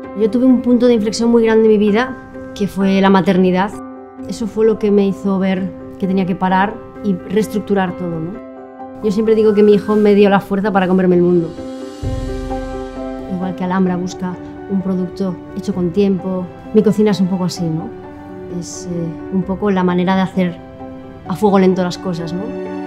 Yo tuve un punto de inflexión muy grande en mi vida, que fue la maternidad. Eso fue lo que me hizo ver que tenía que parar y reestructurar todo, ¿no? Yo siempre digo que mi hijo me dio la fuerza para comerme el mundo. Igual que Alhambra busca un producto hecho con tiempo, mi cocina es un poco así, ¿no? Es un poco la manera de hacer a fuego lento las cosas, ¿no?